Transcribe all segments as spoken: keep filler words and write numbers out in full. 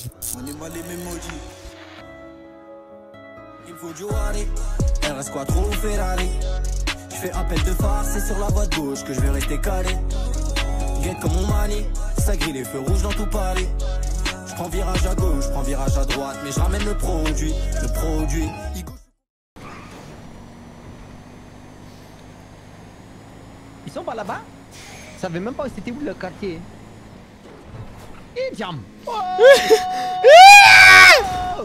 On est mal les Memoji. Il faut du Wari. R S Quattro ou Ferrari. Je fais appel de phare, c'est sur la voie de gauche que je vais rester calé. Guette comme mon mani, ça grille les feux rouges dans tout Paris. Je prends virage à gauche, je prends virage à droite, mais je ramène le produit, le produit. Ils sont pas là-bas? Je savais même pas où c'était où le quartier. Et jam. Oh oh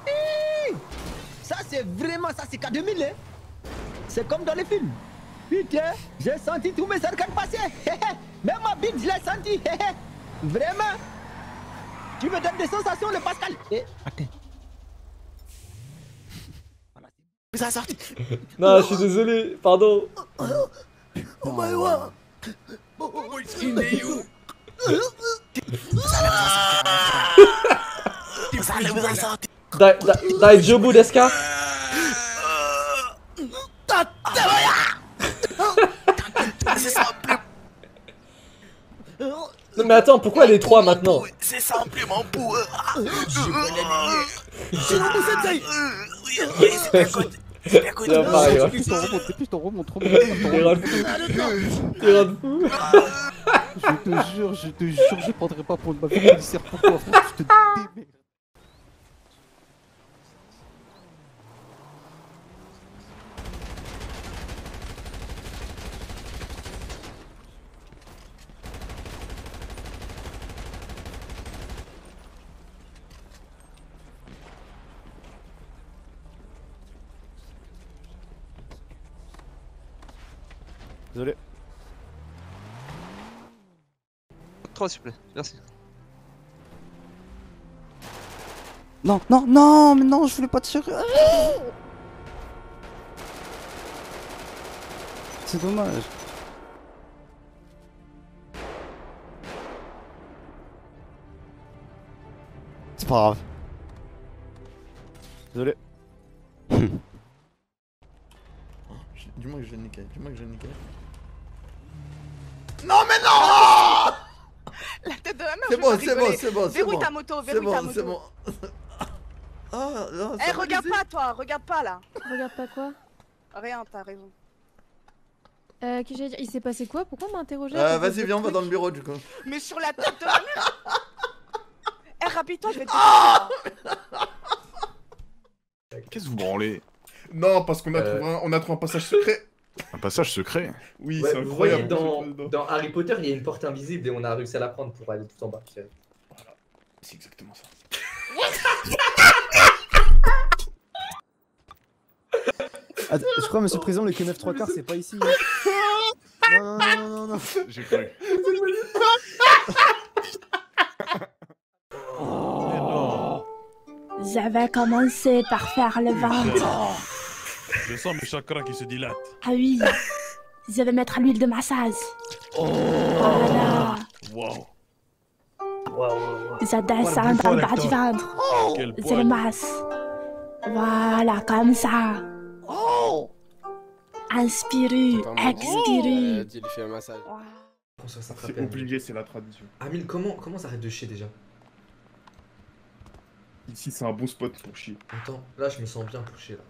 ça c'est vraiment, ça c'est K deux mille hein. C'est comme dans les films. Putain, j'ai senti tous mes arcades passer. Même ma bite je l'ai senti. Vraiment. Tu me donnes des sensations le Pascal. Eh, attends. Ça a sorti. Non, je suis désolé, pardon. Oh my god. Dai, dai, dai Jobu desu ka? Non mais attends, pourquoi les trois maintenant? C'est simplement pour... C'est pareil, ouais. Depuis ton remonte, depuis ton remonte, remonte. Il rend fou. Il rend fou. Je te jure, je te jure, je prendrai pas pour une baffe policière pour toi, frère, je te démerde. Désolé. trois s'il vous plaît, merci. Non, non, non, mais non, je voulais pas tirer. C'est dommage. C'est pas grave. Désolé. Dis-moi que je l'ai niqué, dis-moi que je l'ai niqué. Non mais non. La tête de la mère, C'est bon, c'est bon, c'est bon, c'est verrouille bon. ta moto, C'est verrouille ta bon, moto. c'est bon. Ah, non, Eh, regarde pas toi, regarde pas là. Regarde pas quoi? Rien, t'as raison. Euh, que j'allais dire, il s'est passé quoi? Pourquoi on m'a interrogé? Euh, vas-y, viens, on va dans le bureau du coup. Mais sur la tête de la mère. Eh, rapide-toi, je vais te ah Qu'est-ce que vous branlez? Non, parce qu'on a, Euh... trouvé un... on a trouvé un passage secret. Un passage secret? Oui, Ouais, c'est vous voyez, incroyable. dans, dans Harry Potter, il y a une porte invisible et on a réussi à la prendre pour aller tout en bas. Voilà, c'est exactement ça. Attends, je crois, monsieur le président, le K neuf trois quarts, c'est pas ici. Non, non, non, non, non. J'ai cru. J'avais commencé par faire le ventre. Je sens mes chakras qui se dilatent. Ah oui. Je vais mettre à l'huile de massage. Voilà. Wow. Je descends dans le bas du ventre. Je le masse. Voilà, comme ça. Inspirez, expirez. C'est obligé, c'est la tradition. Amine, comment, comment ça arrête de chier déjà? Ici, c'est un bon spot pour chier. Attends, là je me sens bien pour chier là.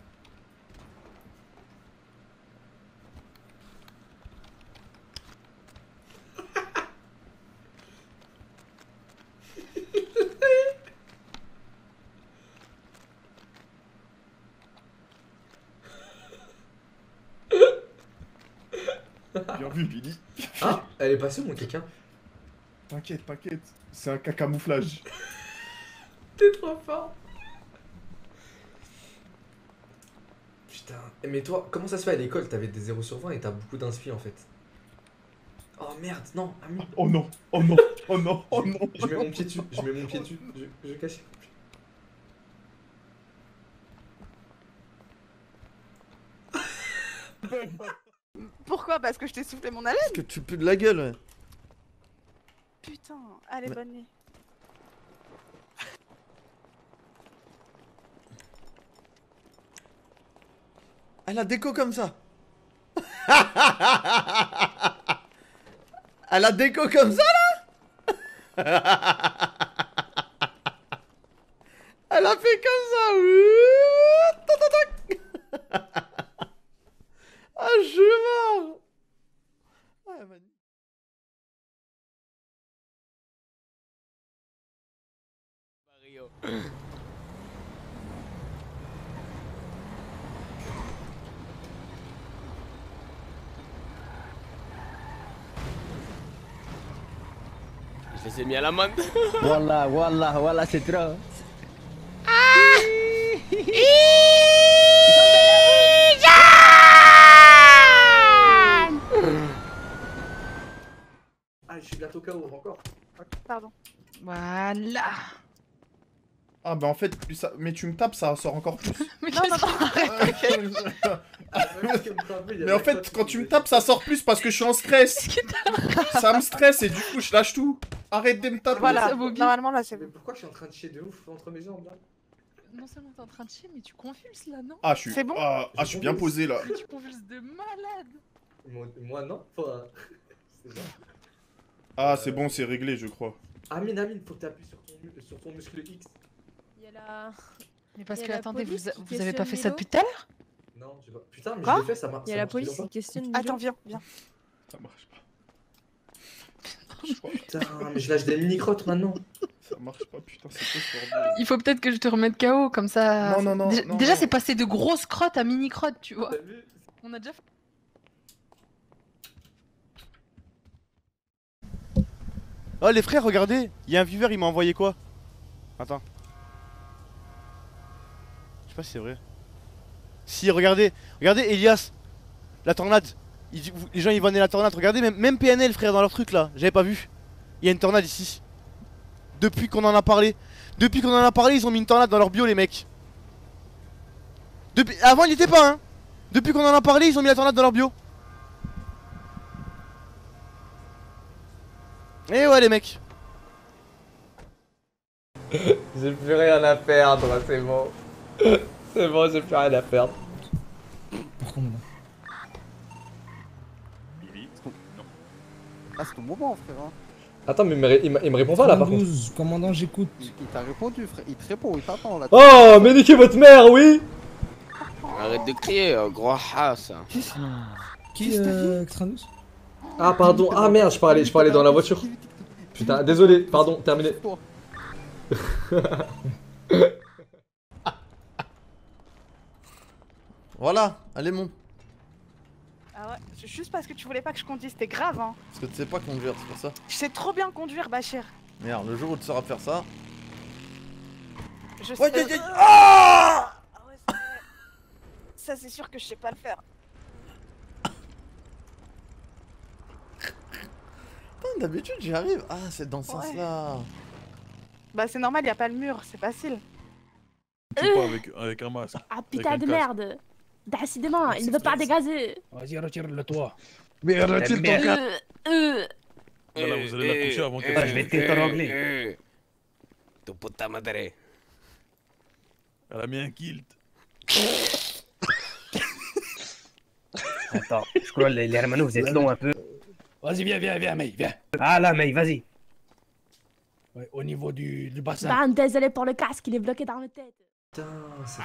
Bien vu, Billy. Ah, elle est passée mon caca. T'inquiète, t'inquiète. C'est un cacamouflage. T'es trop fort. Putain. Mais toi, comment ça se fait à l'école? T'avais des zéro sur vingt et t'as beaucoup d'inspi en fait. Oh merde, non, Amine. Oh non, oh non, oh non, oh non. Je mets mon pied dessus, je mets mon pied dessus. Je, je cache. Pourquoi? Parce que je t'ai soufflé mon haleine? Parce que tu pues de la gueule, ouais. Putain, allez, Mais... bonne nuit. Elle a déco comme ça. Elle a déco comme ça là. Elle a fait comme ça. Ouh, tac, tac, tac. Ah, je suis mort. Ah, magnifique. Je les ai mis à l'amende. Wallah, wallah, wallah, c'est trop. Ah, je suis bientôt K O encore. Pardon. Voilà. Ah bah en fait, plus ça... mais tu me tapes, ça sort encore plus. Mais non, non, non, Mais en fait, quand tu me tapes, ça sort plus parce que je suis en stress. Ça me stresse et du coup, je lâche tout. Arrête de me taper. Voilà, normalement là c'est bon. Mais pourquoi je suis en train de chier de ouf entre mes jambes là? Non seulement t'es en train de chier, mais tu convulses là, non? Ah, je suis... C'est bon Ah, ah, je suis bien posé là. Mais tu convulses de malade. Moi, moi non, enfin... c'est bon. Ah, c'est bon, c'est réglé, je crois. Amine, Amine, faut que t'appuies sur ton, mu- sur ton muscle X. Il y a la... Mais parce Il y a que, la attendez, police vous, a- qui vous avez pas fait questionne ça depuis tout à l'heure? Non, j'ai pas... Putain, mais Quoi je l'ai fait, ça marche. Il y a la police qui questionne Milo. Attends, viens, viens. Ça marche pas. Putain, mais je lâche des mini-crottes maintenant. Ça marche pas, putain, c'est quoi ce bordel? Il faut peut-être que je te remette K O, comme ça... Non, non, non, Déjà, non, déjà non. c'est passé de grosses crottes à mini-crottes, tu vois. On a déjà fait... Oh les frères, regardez, il y a un viewer, il m'a envoyé quoi? Attends. Je sais pas si c'est vrai. Si, regardez, regardez Elias, la tornade. Il dit- vous- les gens ils vannaient la tornade, regardez, même, même P N L frère dans leur truc là, j'avais pas vu. Il y a une tornade ici. Depuis qu'on en a parlé. Depuis qu'on en a parlé, ils ont mis une tornade dans leur bio les mecs. Depuis... Avant il était pas hein. Depuis qu'on en a parlé, ils ont mis la tornade dans leur bio. Et ouais les mecs. J'ai plus rien à perdre, c'est bon. C'est bon, j'ai plus rien à perdre. Ah, c'est ton moment, frère. Hein. Attends, mais il me, il me- il me répond pas là par contre. Commandant, j'écoute. Il t'a répondu, frère. Il te répond, il t'attend là. Oh, mais niquez votre mère, oui. Arrête de crier, euh, gros hasse. Qui euh, Xtranus? Ah, pardon, ah merde, je parlais, je parlais dans la voiture. Putain, désolé, pardon, terminé. Voilà, allez monte. Ah ouais, juste parce que tu voulais pas que je conduise, c'était grave hein. Parce que tu sais pas conduire, c'est pour ça. Je sais trop bien conduire, Bachir. Merde, le jour où tu sauras faire ça. Je Ouais, sais. ouais, ouais. Ah ouais, c'est vrai. Ça c'est sûr que je sais pas le faire. Putain, d'habitude j'y arrive. Ah, c'est dans ce Ouais. sens-là. Bah c'est normal, y a pas le mur, c'est facile. Tu pas avec, avec un masque. Ah putain de merde. Décidément, il ne veut pas dégazer. Vas-y, retire-le toi. Mais retire ton Euh, casque. euh. Voilà, vous allez la toucher avant qu'elle Ah, je vais t'étrangler. Tu puta madre. Elle a mis un kilt. Attends, je crois les, les hermanos, vous êtes longs un peu. Vas-y, viens, viens, viens, May, viens. Ah là, May, vas-y. Ouais, au niveau du, du bassin. Bah, désolé pour le casque, il est bloqué dans ma tête. Putain, c'est...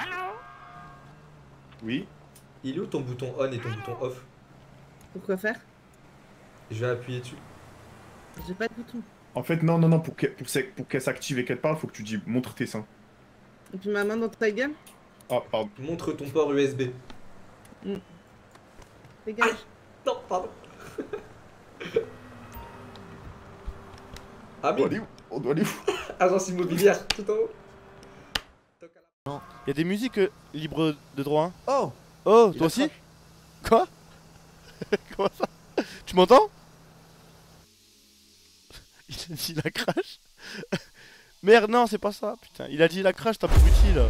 Oui. Il est où ton bouton on et ton bouton off? Pourquoi faire? Je vais appuyer dessus. J'ai pas de bouton. En fait, non, non, non, pour qu'elle pour, s'ac- pour qu'elle s'active et qu'elle parle, faut que tu dis montre tes seins. Et puis ma main dans ta gueule? Ah, pardon. Montre ton port U S B. Mm. Dégage. Non, pardon. Ah On doit mais... aller où? On doit aller où? Agence immobilière, tout en haut. Il y a des musiques euh, libres de droit hein. Oh. Oh, Il toi a aussi? crash. Quoi? Comment ça? Tu m'entends? Il a dit la crash. Merde, non, c'est pas ça, putain. Il a dit la crash, t'as abruti là.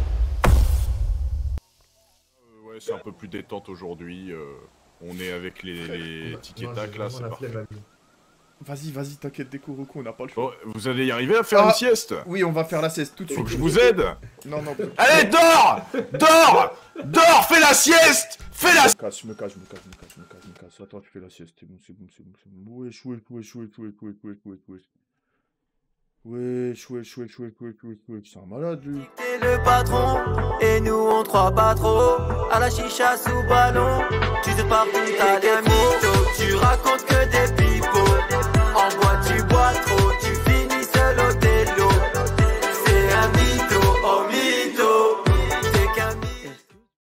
Euh, ouais, c'est un peu plus détente aujourd'hui. euh, on est avec les, les Non, tickets j'ai tac là, vraiment c'est la parfait. flemme, Amine. Vas-y, vas-y, t'inquiète, déco, Roku, on n'a pas le choix. Bon, vous allez y arriver à faire Ah, une sieste? Oui, on va faire la sieste tout de Faut suite. que je vous aide? Non, non. Allez, dors! Dors! Dors! Fais la sieste! Fais la... Je me casse, je me casse, je me casse, je me casse, je me casse, je me casse. Attends, tu fais la sieste, c'est bon, c'est bon, c'est bon, c'est bon. Wesh, wesh, wesh, wesh, wesh, wesh, wesh, wesh, wesh. Wesh, wesh, wesh, wesh, wesh, wesh, wesh, c'est un malade lui. T'es le patron, et nous on te croit pas trop. À la chicha sous ballon, tu te partout, t'as des mythos. Tu racontes que des